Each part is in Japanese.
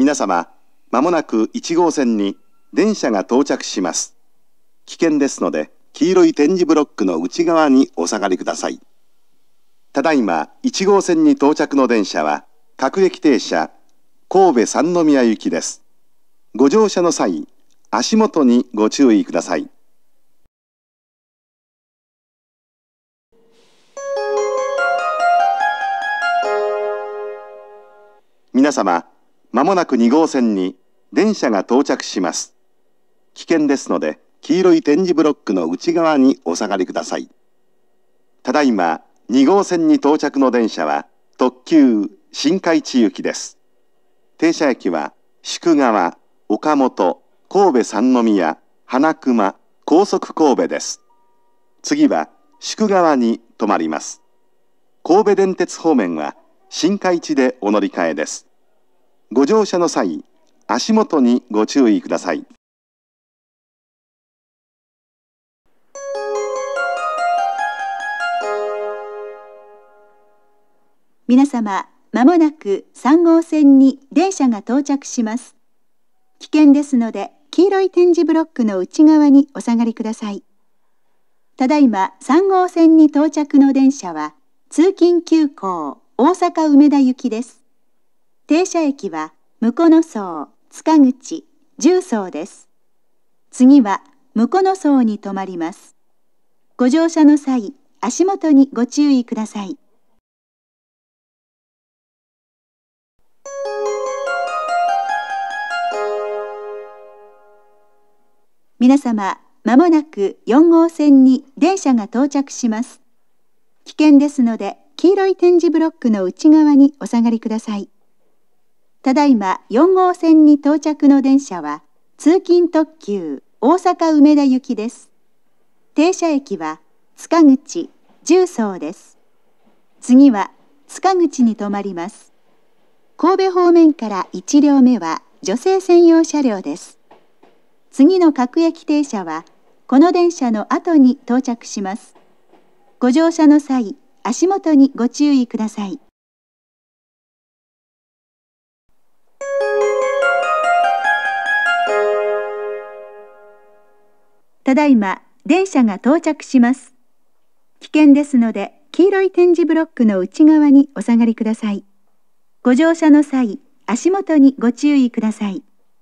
皆様、まもなく1号線に電車が到着します。危険ですので、黄色い点字ブロックの内側にお下がりください。ただいま1号線に到着の電車は、各駅停車、神戸三宮行きです。ご乗車の際、足元にご注意ください。皆様、まもなく2号線に電車が到着します。危険ですので、黄色い点字ブロックの内側にお下がりください。ただいま2号線に到着の電車は特急新海地行きです。停車駅は宿川、岡本、神戸三宮、花熊、高速神戸です。次は宿川に停まります。神戸電鉄方面は新海地でお乗り換えです。ご乗車の際、足元にご注意ください。 皆様、まもなく3号線に電車が到着します。危険ですので、黄色い点字ブロックの内側にお下がりください。ただいま3号線に到着の電車は、通勤急行大阪梅田行きです。停車駅は、向野荘、塚口、十曹です。次は、向野荘に停まります。ご乗車の際、足元にご注意ください。皆様、まもなく4号線に電車が到着します。危険ですので、黄色い点字ブロックの内側にお下がりください。ただいま4号線に到着の電車は、通勤特急大阪梅田行きです。停車駅は塚口、十曹です。次は塚口に停まります。神戸方面から1両目は女性専用車両です。次の各駅停車は、この電車の後に到着します。ご乗車の際、足元にご注意ください。ただいま、電車が到着します。危険ですので、黄色い点字ブロックの内側にお下がりください。ご乗車の際、足元にご注意ください。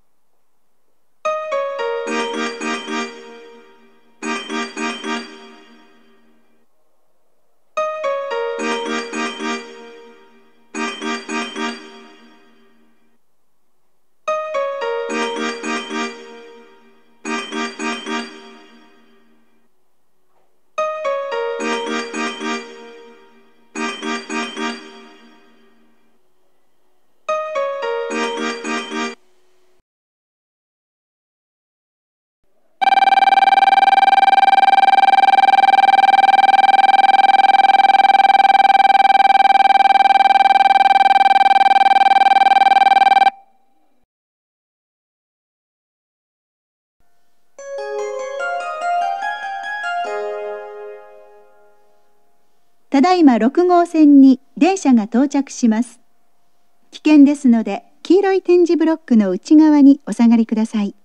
ただいま6号線に電車が到着します。危険ですので、黄色い点字ブロックの内側にお下がりください。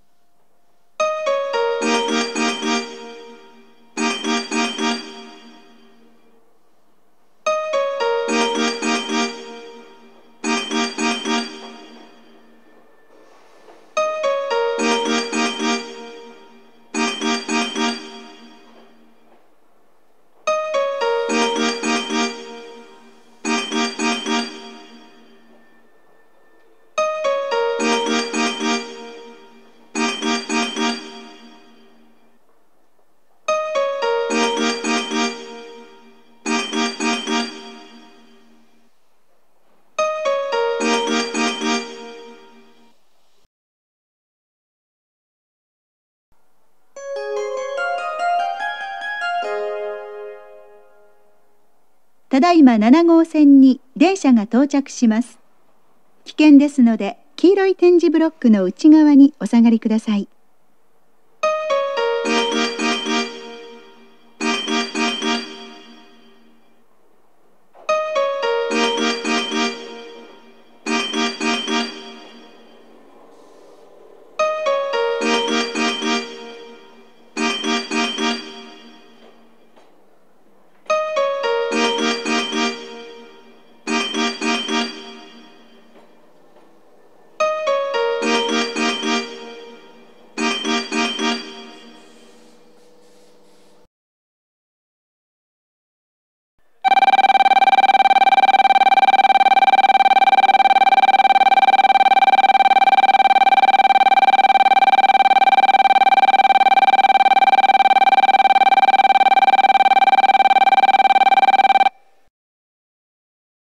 ただいま7号線に電車が到着します。危険ですので、黄色い点字ブロックの内側にお下がりください。